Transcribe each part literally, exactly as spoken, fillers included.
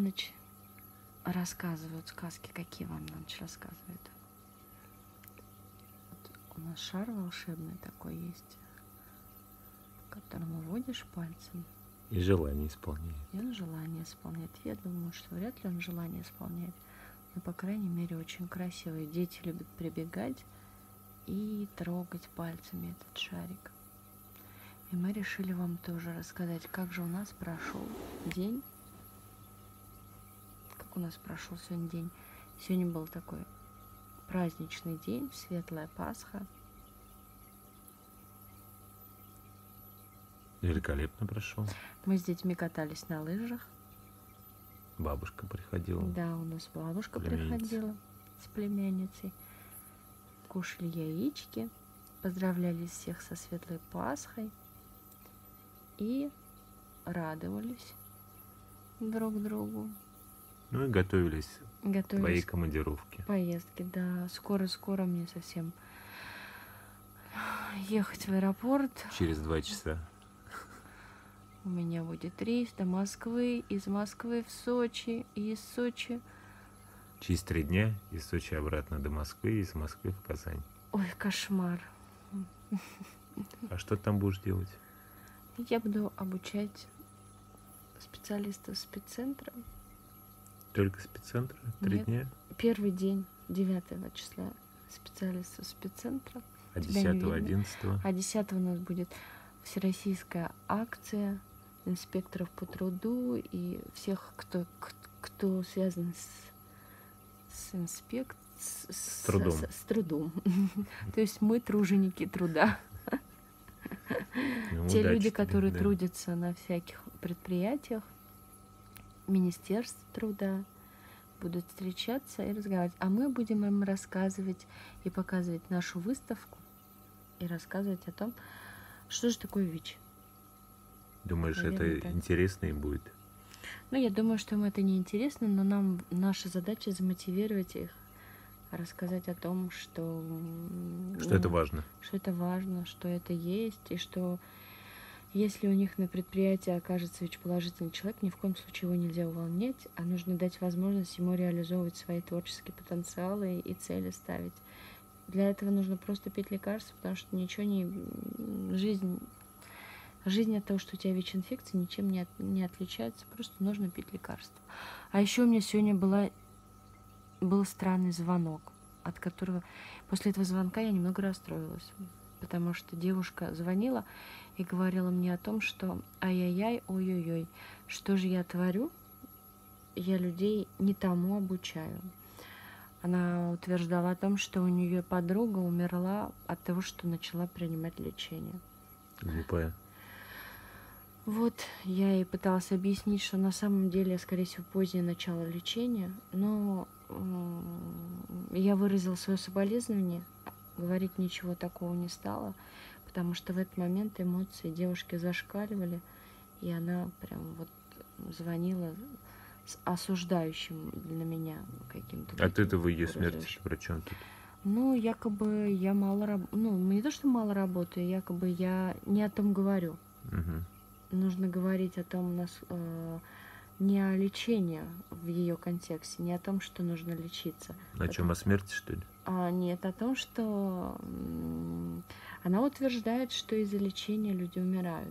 ночь рассказывают сказки. Какие вам на ночь рассказывают? Вот у нас шар волшебный такой есть, в котором вводишь пальцем. И желание исполняет. И он желание исполняет. Я думаю, что вряд ли он желание исполняет. Но, по крайней мере, очень красивый. Дети любят прибегать и трогать пальцами этот шарик. И мы решили вам тоже рассказать, как же у нас прошел день. Как у нас прошел сегодня день. Сегодня был такой праздничный день, светлая Пасха. Великолепно прошел. Мы с детьми катались на лыжах. Бабушка приходила. Да, у нас бабушка Племянница. приходила с племянницей. Кушали яички, поздравляли всех со светлой Пасхой и радовались друг другу. Ну и готовились к твоей Готовились к командировке. поездке. Да, скоро-скоро мне совсем ехать в аэропорт. Через два часа. У меня будет рейс до Москвы, из Москвы в Сочи, и из Сочи... Через три дня из Сочи обратно до Москвы, из Москвы в Казань. Ой, кошмар. А что ты там будешь делать? Я буду обучать специалистов спеццентра. Только спеццентра? Три Нет. дня? Первый день, девятого числа, специалистов спеццентра. А Тебя не десятого, видно. одиннадцатого? А десятого у нас будет всероссийская акция инспекторов по труду и всех, кто, к- кто связан с, с инспек... с, с- трудом. с- с трудом. То есть мы труженики труда. Ну, Те удачи люди, тебе, которые да. трудятся на всяких предприятиях, Министерств труда, будут встречаться и разговаривать. А мы будем им рассказывать и показывать нашу выставку и рассказывать о том, что же такое ВИЧ. Думаешь, Наверное, это так. интересно им будет? Ну, я думаю, что им это не интересно, но нам наша задача замотивировать их, рассказать о том, что, м, Что это важно? что это важно, что это есть, и что если у них на предприятии окажется ВИЧ-положительный человек, ни в коем случае его нельзя увольнять, а нужно дать возможность ему реализовывать свои творческие потенциалы и цели ставить. Для этого нужно просто пить лекарства, потому что ничего не... Жизнь, жизнь от того, что у тебя ВИЧ-инфекция, ничем не, от- не отличается, просто нужно пить лекарства. А еще у меня сегодня была, был странный звонок, от которого... После этого звонка я немного расстроилась, потому что девушка звонила и говорила мне о том, что ай-яй-яй, ой-ой-ой, что же я творю? Я людей не тому обучаю. Она утверждала о том, что у нее подруга умерла от того, что начала принимать лечение. Глупая. Вот я ей пыталась объяснить, что на самом деле, скорее всего, позднее начало лечения, но м, я выразила свое соболезнование, говорить ничего такого не стала, потому что в этот момент эмоции девушки зашкаливали, и она прям вот звонила с осуждающим для меня каким-то. А ты-то в ее выражающим. смерти при чем тут? Ну, якобы я мало работаю, ну, не то, что мало работаю, якобы я не о том говорю. Угу. Нужно говорить о том, нас, э, не о лечении в ее контексте, не о том, что нужно лечиться. О чем, о смерти, что ли? А нет, о том, что м, она утверждает, что из-за лечения люди умирают.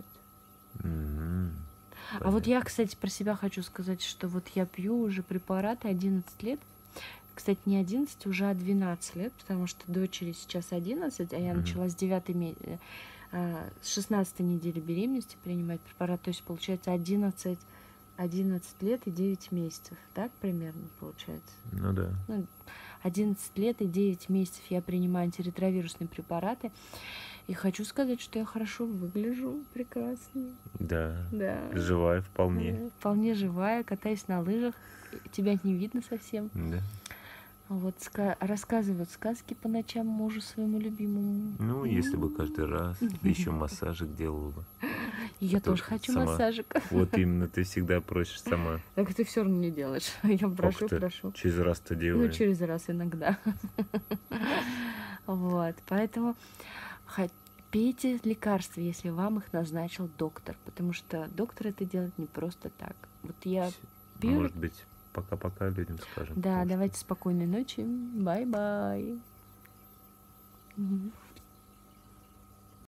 М, А вот понятно. я, кстати, про себя хочу сказать, что вот я пью уже препараты одиннадцать лет. Кстати, не одиннадцать, уже двенадцать лет, потому что дочери сейчас одиннадцать, а я Мгм. начала с девятой ме- э, а, с шестнадцатой недели беременности принимать препарат. То есть получается одиннадцать, одиннадцать лет и девять месяцев. Так примерно получается? Ну да. Ну, одиннадцать лет и девять месяцев я принимаю антиретровирусные препараты. И хочу сказать, что я хорошо выгляжу, прекрасно. Да. Да. Живая вполне. Э, Вполне живая, катаюсь на лыжах. Тебя не видно совсем. Да. Вот ска- рассказывают сказки по ночам мужу своему любимому. Ну, если бы каждый раз, да еще массажик делала бы. И я а то тоже хочу сама. массажик. Вот именно, ты всегда просишь сама. Так ты все равно не делаешь. Я прошу, Как ты прошу. через раз-то Ну, делаешь. через раз иногда. Вот, поэтому ха- пейте лекарства, если вам их назначил доктор, потому что доктор это делает не просто так. Вот я Beautiful. Может быть, пока-пока людям скажем. Да, потому что- давайте спокойной ночи. Бай-бай. Мгм.